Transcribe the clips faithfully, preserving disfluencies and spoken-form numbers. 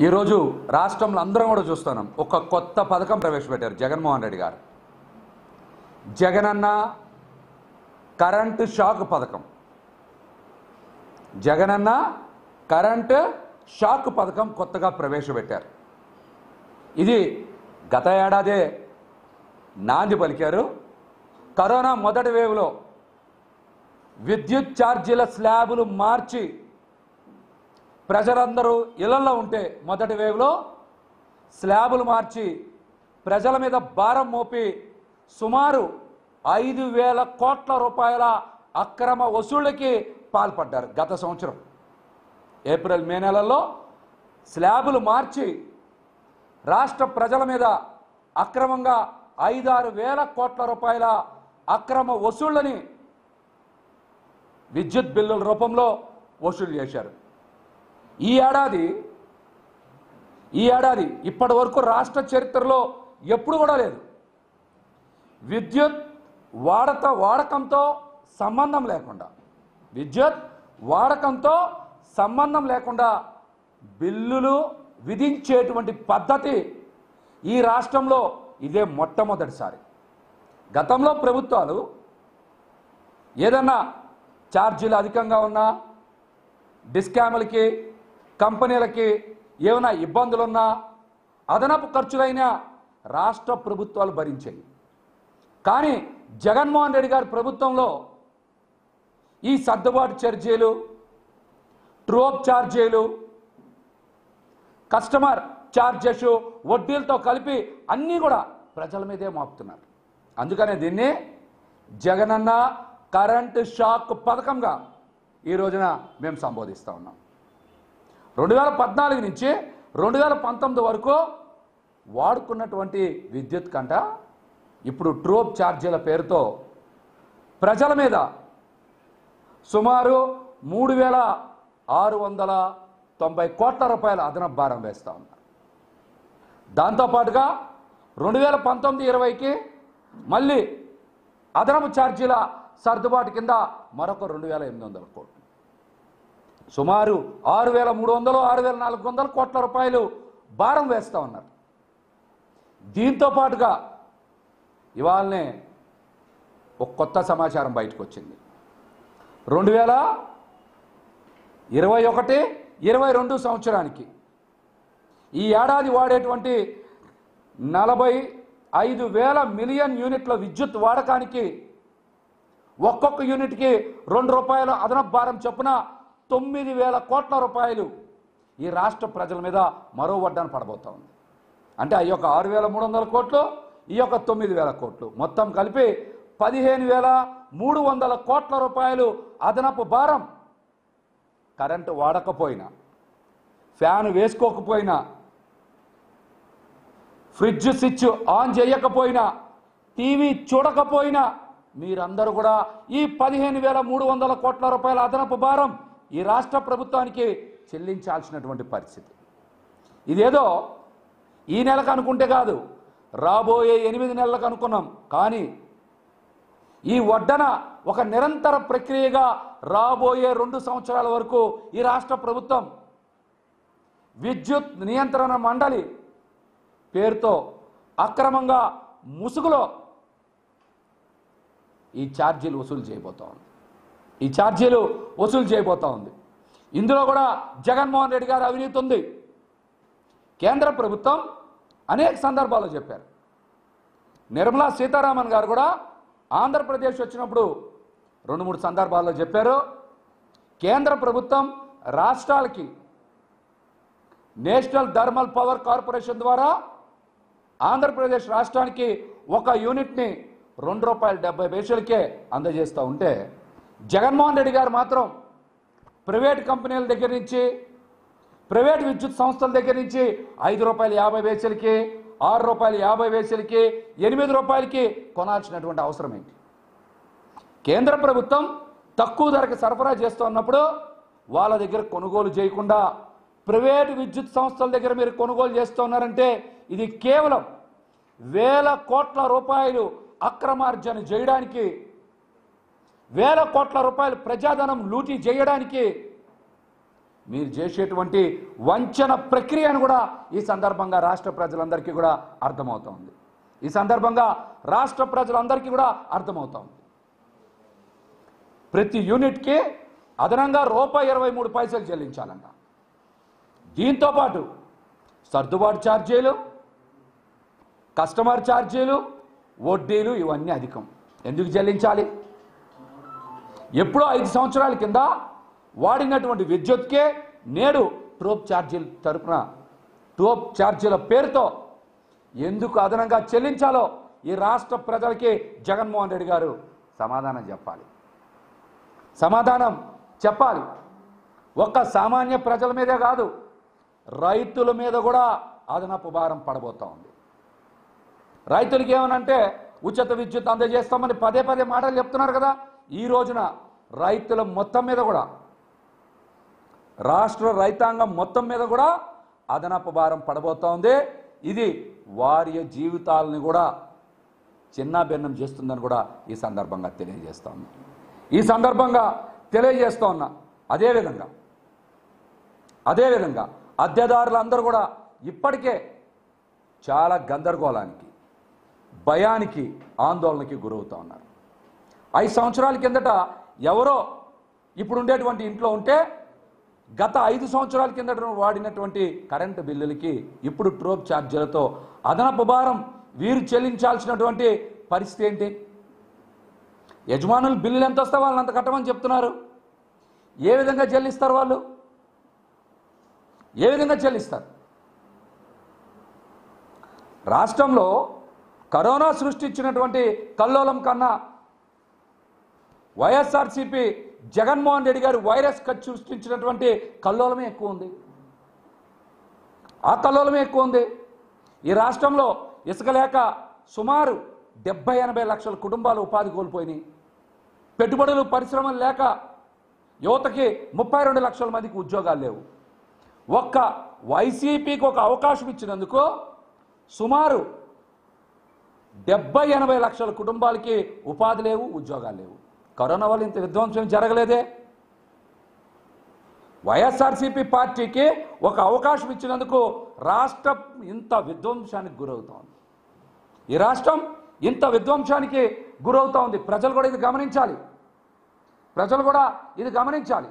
ఈరోజు రాష్ట్రంలో అందరం కూడా చూస్తున్నాం. ఒక కొత్త పథకం ప్రవేశపెట్టారు జగన్మోహన్ రెడ్డి గారు. జగనన్న కరెంటు షాక్ పథకం. జగనన్న కరెంటు షాక్ పథకం కొత్తగా ప్రవేశపెట్టారు. ఇది గత ఏడాదే నాంది పలికారు. కరోనా మొదటి వేవ్లో విద్యుత్ ఛార్జీల స్లాబులు మార్చి ప్రజలందరూ ఇళ్లలో ఉంటే మొదటి వేవ్లో స్లాబులు మార్చి ప్రజల మీద భారం మోపి సుమారు ఐదు వేల కోట్ల రూపాయల అక్రమ వసూళ్లకి పాల్పడ్డారు. గత సంవత్సరం ఏప్రిల్ మే నెలల్లో స్లాబులు మార్చి రాష్ట్ర ప్రజల మీద అక్రమంగా ఐదారు వేల కోట్ల రూపాయల అక్రమ వసూళ్లని విద్యుత్ బిల్లుల రూపంలో వసూలు చేశారు. ఈ ఏడాది ఈ ఏడాది ఇప్పటి వరకు రాష్ట్ర చరిత్రలో ఎప్పుడు కూడా లేదు. విద్యుత్ వాడత వాడకంతో సంబంధం లేకుండా విద్యుత్ వాడకంతో సంబంధం లేకుండా బిల్లులు విధించేటువంటి పద్ధతి ఈ రాష్ట్రంలో ఇదే మొట్టమొదటిసారి. గతంలో ప్రభుత్వాలు ఏదన్నా ఛార్జీలు అధికంగా ఉన్నా డిస్కామ్లకి కంపెనీలకి ఏమైనా ఇబ్బందులున్నా అదనపు ఖర్చులైనా రాష్ట్ర ప్రభుత్వాలు భరించాయి. కానీ జగన్మోహన్ రెడ్డి గారి ప్రభుత్వంలో ఈ సర్దుబాటు ఛార్జీలు, ట్రోప్ ఛార్జీలు, కస్టమర్ ఛార్జెస్, వడ్డీలతో కలిపి అన్నీ కూడా ప్రజల మీదే మోపుతున్నారు. అందుకనే దీన్ని జగనన్న కరెంటు షాక్ పథకంగా ఈ రోజున మేము సంబోధిస్తూ ఉన్నాం. రెండు వేల పద్నాలుగు నుంచి రెండు వేల పంతొమ్మిది వరకు వాడుకున్నటువంటి విద్యుత్ కంట ఇప్పుడు ట్రోప్ ఛార్జీల పేరుతో ప్రజల మీద సుమారు మూడు వేల ఆరు వందల తొంభై కోట్ల రూపాయల అదనపు భారం వేస్తూ ఉన్నారు. దాంతోపాటుగా రెండు వేల పంతొమ్మిది ఇరవైకి మళ్ళీ అదనపు ఛార్జీల సర్దుబాటు కింద మరొక రెండు వేల ఎనిమిది వందల కోట్లు, సుమారు ఆరు వేల మూడు వందలు ఆరు వేల నాలుగు వందల కోట్ల రూపాయలు భారం వేస్తూ ఉన్నారు. దీంతో పాటుగా ఇవాళనే ఒక కొత్త సమాచారం బయటకు వచ్చింది. రెండు వేల ఇరవై ఒకటి ఇరవై రెండు సంవత్సరానికి ఈ ఏడాది వాడేటువంటి నలభై ఐదు వేల మిలియన్ యూనిట్ల విద్యుత్ వాడకానికి ఒక్కొక్క యూనిట్కి రెండు రూపాయల అదనపు భారం చొప్పున తొమ్మిది వేల కోట్ల రూపాయలు ఈ రాష్ట్ర ప్రజల మీద మరో వడ్డాన పడబోతా ఉంది. అంటే ఆ యొక్క ఆరు వేల మూడు వందల కోట్లు, ఈ యొక్క తొమ్మిది వేల కోట్లు మొత్తం కలిపి పదిహేను వేల మూడు వందల కోట్ల రూపాయలు అదనపు భారం కరెంటు వాడకపోయినా, ఫ్యాన్ వేసుకోకపోయినా, ఫ్రిడ్జ్ స్విచ్ ఆన్ చేయకపోయినా, టీవీ చూడకపోయినా మీరందరూ కూడా ఈ పదిహేను వేల మూడు వందల కోట్ల రూపాయల అదనపు భారం ఈ రాష్ట్ర ప్రభుత్వానికి చెల్లించాల్సినటువంటి పరిస్థితి. ఇదేదో ఈ నెలకు అనుకుంటే కాదు, రాబోయే ఎనిమిది నెలలకు అనుకున్నాం. కానీ ఈ వడ్డన ఒక నిరంతర ప్రక్రియగా రాబోయే రెండు సంవత్సరాల వరకు ఈ రాష్ట్ర ప్రభుత్వం విద్యుత్ నియంత్రణ మండలి పేరుతో అక్రమంగా ముసుగులో ఈ ఛార్జీలు వసూలు చేయబోతా ఉంది. ఈ ఛార్జీలు వసూలు చేయబోతా ఉంది. ఇందులో కూడా జగన్మోహన్ రెడ్డి గారు అవినీతి ఉంది. కేంద్ర ప్రభుత్వం అనేక సందర్భాల్లో చెప్పారు. నిర్మలా సీతారామన్ గారు కూడా ఆంధ్రప్రదేశ్ వచ్చినప్పుడు రెండు మూడు సందర్భాల్లో చెప్పారు. కేంద్ర ప్రభుత్వం రాష్ట్రాలకి నేషనల్ థర్మల్ పవర్ కార్పొరేషన్ ద్వారా ఆంధ్రప్రదేశ్ రాష్ట్రానికి ఒక యూనిట్ని రెండు రూపాయల డెబ్బై పైసలకే అందజేస్తూ ఉంటే జగన్మోహన్ రెడ్డి గారు మాత్రం ప్రైవేట్ కంపెనీల దగ్గర నుంచి, ప్రైవేట్ విద్యుత్ సంస్థల దగ్గర నుంచి ఐదు రూపాయల యాభై పైసలకి, ఆరు రూపాయల యాభై పైసలకి, ఎనిమిది రూపాయలకి కొనాల్సినటువంటి అవసరం ఏంటి? కేంద్ర ప్రభుత్వం తక్కువ ధరకు సరఫరా చేస్తున్నప్పుడు వాళ్ళ దగ్గర కొనుగోలు చేయకుండా ప్రైవేటు విద్యుత్ సంస్థల దగ్గర మీరు కొనుగోలు చేస్తున్నారంటే ఇది కేవలం వేల కోట్ల రూపాయలు అక్రమార్జన చేయడానికి, వేల కోట్ల రూపాయలు ప్రజాధనం లూటీ చేయడానికి మీరు చేసేటువంటి వంచన ప్రక్రియను కూడా ఈ సందర్భంగా రాష్ట్ర ప్రజలందరికీ కూడా అర్థమవుతోంది. ఈ సందర్భంగా రాష్ట్ర ప్రజలందరికీ కూడా అర్థమవుతోంది. ప్రతి యూనిట్కి అదనంగా రూపాయి ఇరవై మూడు పైసలు చెల్లించాలంట. దీంతోపాటు సర్దుబాటు ఛార్జీలు, కస్టమర్ ఛార్జీలు, వడ్డీలు ఇవన్నీ అధికం. ఎందుకు చెల్లించాలి? ఎప్పుడో ఐదు సంవత్సరాల కింద వాడినటువంటి విద్యుత్కే నేడు ట్రోప్ ఛార్జీల తరపున ట్రోప్ ఛార్జీల పేరుతో ఎందుకు అదనంగా చెల్లించాలో ఈ రాష్ట్ర ప్రజలకి జగన్మోహన్ రెడ్డి గారు సమాధానం చెప్పాలి. సమాధానం చెప్పాలి. ఒక్క సామాన్య ప్రజల మీదే కాదు, రైతుల మీద కూడా అదనపు భారం పడబోతా ఉంది. రైతులకి ఏమనంటే ఉచిత విద్యుత్ అందజేస్తామని పదే పదే మాటలు చెప్తున్నారు కదా. ఈ రోజున రైతుల మొత్తం మీద కూడా, రాష్ట్ర రైతాంగం మొత్తం మీద కూడా అదనపు భారం పడబోతా ఉంది. ఇది వారి జీవితాలని కూడా చిన్నాభిన్నం చేస్తుందని కూడా ఈ సందర్భంగా తెలియజేస్తా ఉన్నా ఈ సందర్భంగా తెలియజేస్తా ఉన్నా అదేవిధంగా అదేవిధంగా అద్దెదారులందరూ కూడా ఇప్పటికే చాలా గందరగోళానికి, భయానికి, ఆందోళనకి గురవుతూ ఉన్నారు. ఐదు సంవత్సరాల కిందట ఎవరో ఇప్పుడు ఉండేటువంటి ఇంట్లో ఉంటే గత ఐదు సంవత్సరాల కిందట వాడినటువంటి కరెంటు బిల్లులకి ఇప్పుడు ట్రోప్ ఛార్జీలతో అదనపు భారం వీరు చెల్లించాల్సినటువంటి పరిస్థితి ఏంటి? యజమానులు బిల్లులు ఎంత వస్తే వాళ్ళని అంత కట్టమని చెప్తున్నారు. ఏ విధంగా చెల్లిస్తారు? వాళ్ళు ఏ విధంగా చెల్లిస్తారు? రాష్ట్రంలో కరోనా సృష్టించినటువంటి కల్లోలం కన్నా వైఎస్ఆర్సీపీ జగన్మోహన్ రెడ్డి గారు వైరస్ ఖర్చు సృష్టించినటువంటి కల్లోలమే ఎక్కువ ఉంది. ఆ కల్లోలమే ఎక్కువ ఉంది. ఈ రాష్ట్రంలో ఇసుక లేక సుమారు డెబ్బై ఎనభై లక్షల కుటుంబాలు ఉపాధి కోల్పోయినాయి. పెట్టుబడులు, పరిశ్రమలు లేక యువతకి ముప్పై రెండు లక్షల మందికి ఉద్యోగాలు లేవు. ఒక్క వైసీపీకి ఒక అవకాశం ఇచ్చినందుకు సుమారు డెబ్బై ఎనభై లక్షల కుటుంబాలకి ఉపాధి లేవు, ఉద్యోగాలు లేవు. కరోనా వల్ల ఇంత విధ్వంసం జరగలేదే. వైఎస్ఆర్సీపీ పార్టీకి ఒక అవకాశం ఇచ్చినందుకు రాష్ట్రం ఇంత విధ్వంసానికి గురవుతోంది. ఈ రాష్ట్రం ఇంత విధ్వంసానికి గురవుతూ ఉంది. ప్రజలు కూడా ఇది గమనించాలి. ప్రజలు కూడా ఇది గమనించాలి.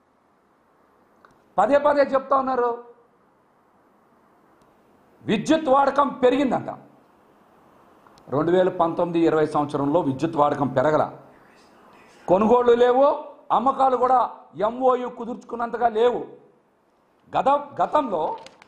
పదే పదే చెప్తా ఉన్నారు విద్యుత్ వాడకం పెరిగిందంట. రెండు వేల పంతొమ్మిది ఇరవై సంవత్సరంలో విద్యుత్ వాడకం పెరగల. కొనుగోళ్లు లేవు, అమ్మకాలు కూడా ఎంఓయు కుదుర్చుకున్నంతగా లేవు. గత గతంలో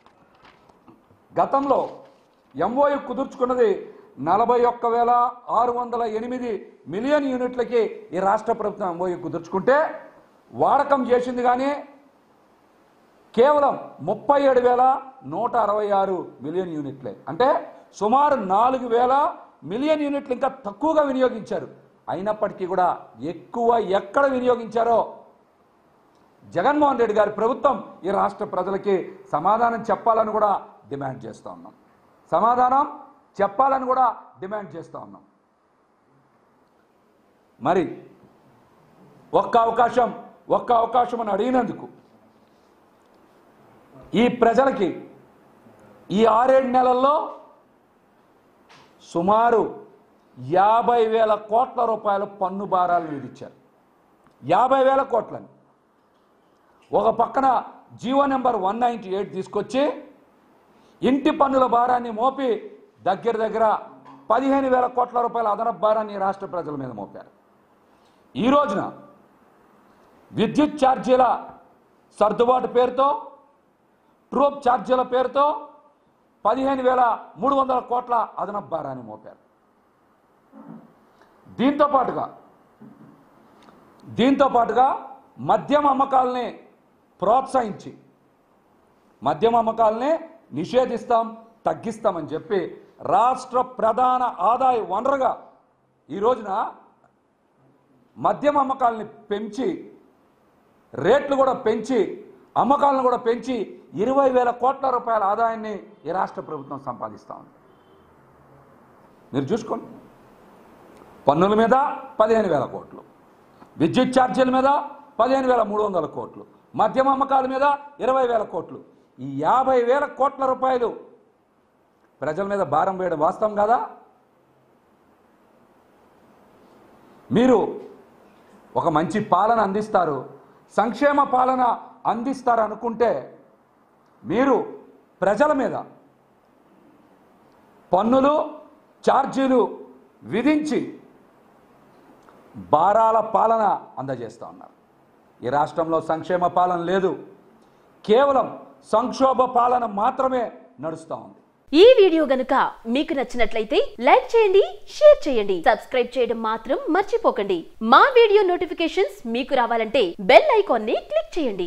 గతంలో ఎంఓయు కుదుర్చుకున్నది నలభై ఒక్క వేల ఆరు వందల ఎనిమిది మిలియన్ యూనిట్లకి ఈ రాష్ట్ర ప్రభుత్వం ఎంఓయు కుదుర్చుకుంటే వాడకం చేసింది కానీ కేవలం ముప్పై ఏడు వేల నూట అరవై ఆరు మిలియన్ యూనిట్లే. అంటే సుమారు నాలుగు వేల మిలియన్ యూనిట్లు ఇంకా తక్కువగా వినియోగించారు. అయినప్పటికీ కూడా ఎక్కువ ఎక్కడ వినియోగించారో జగన్మోహన్ రెడ్డి గారి ప్రభుత్వం ఈ రాష్ట్ర ప్రజలకి సమాధానం చెప్పాలని కూడా డిమాండ్ చేస్తూ ఉన్నాం. సమాధానం చెప్పాలని కూడా డిమాండ్ చేస్తూ ఉన్నాం. మరి ఒక్క అవకాశం ఒక్క అవకాశం అని అడిగినందుకు ఈ ప్రజలకి ఈ ఆరేడు నెలల్లో సుమారు యాభై వేల కోట్ల రూపాయల పన్ను భారాలు విధించారు. యాభై వేల కోట్లని ఒక పక్కన GO number one ninety eight తీసుకొచ్చి ఇంటి పన్నుల భారాన్ని మోపి దగ్గర దగ్గర పదిహేను వేల కోట్ల రూపాయల అదనపు భారాన్ని రాష్ట్ర ప్రజల మీద మోపారు. ఈ రోజున విద్యుత్ ఛార్జీల సర్దుబాటు పేరుతో, ట్రోప్ ఛార్జీల పేరుతో పదిహేను వేల మూడు వందల కోట్ల అదనపు భారాన్ని మోపారు. దీంతో పాటుగా దీంతో పాటుగా మద్యం అమ్మకాలని ప్రోత్సహించి మద్యం అమ్మకాలని నిషేధిస్తాం, తగ్గిస్తామని చెప్పి రాష్ట్ర ప్రధాన ఆదాయ వనరుగా ఈ రోజున మద్యం అమ్మకాలని పెంచి, రేట్లు కూడా పెంచి, అమ్మకాలను కూడా పెంచి ఇరవై వేల కోట్ల రూపాయల ఆదాయాన్ని ఈ రాష్ట్ర ప్రభుత్వం సంపాదిస్తూ ఉంది. మీరు చూసుకోండి, పన్నుల మీద పదిహేను వేల కోట్లు, విద్యుత్ ఛార్జీల మీద పదిహేను వేల మూడు వందల కోట్లు, మద్యం అమ్మకాల మీద ఇరవై వేల కోట్లు, ఈ యాభై వేల కోట్ల రూపాయలు ప్రజల మీద భారం వేయడం వాస్తవం కాదా? మీరు ఒక మంచి పాలన అందిస్తారు, సంక్షేమ పాలన అందిస్తారు అనుకుంటే మీరు ప్రజల మీద పన్నులు ఛార్జీలు విధించి భారాల పాలన అందజేస్తూ ఉన్నారు. ఈ రాష్ట్రంలో సంక్షేమ పాలన లేదు, కేవలం సంక్షోభ పాలన మాత్రమే నడుస్తూ ఉంది. ఈ వీడియో గనుక మీకు నచ్చినట్లయితే లైక్ చేయండి, షేర్ చేయండి, సబ్స్క్రైబ్ చేయడం మాత్రం మర్చిపోకండి. మా వీడియో నోటిఫికేషన్స్ మీకు రావాలంటే బెల్ ఐకాన్ ని క్లిక్ చేయండి.